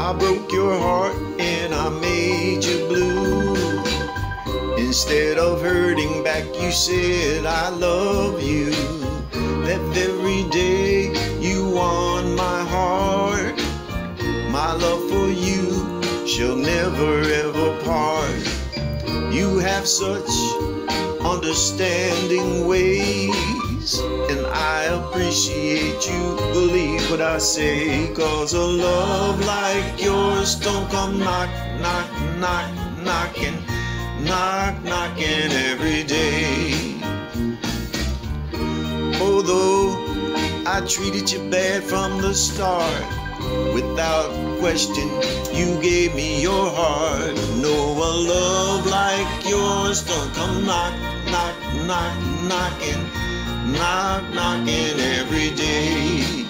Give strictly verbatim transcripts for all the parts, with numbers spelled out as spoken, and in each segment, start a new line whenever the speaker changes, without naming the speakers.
I broke your heart and I made you blue. Instead of hurting back, you said I love you. That very day you won my heart. My love for you shall never ever part. You have such understanding ways, and I appreciate you. Believe what I say, 'cause a love like yours don't come knock, knock, knock, knocking, knock, knocking every day. Although I treated you bad from the start, without question you gave me your heart. No, a love like yours don't come knock, knock, knock, knocking, knock, knocking every day.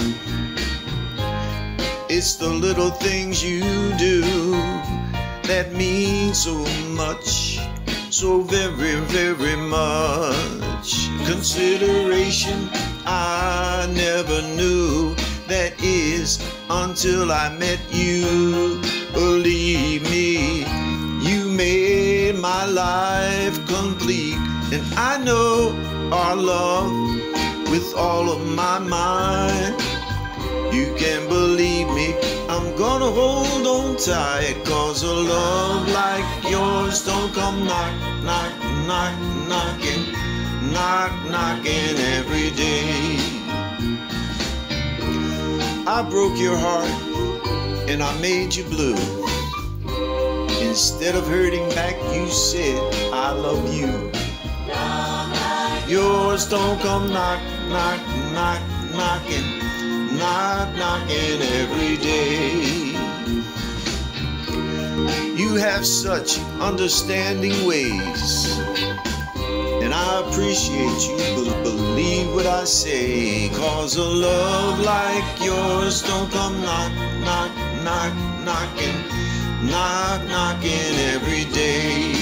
It's the little things you do that mean so much, so very, very much. Consideration I never knew, that is until I met you. Believe me, you made my life complete, and I know our love with all of my mind. You can believe me, I'm gonna hold on tight, 'cause a love like yours don't come knock, knock, knock, knocking, knock, knocking every day. I broke your heart and I made you blue. Instead of hurting back, you said I love you. Yours don't come knock, knock, knock, knocking, knock, knocking every day. You have such understanding ways, and I appreciate you. Believe what I say, 'cause a love like yours don't come knock, knock, knock, knocking, knock, knocking every day.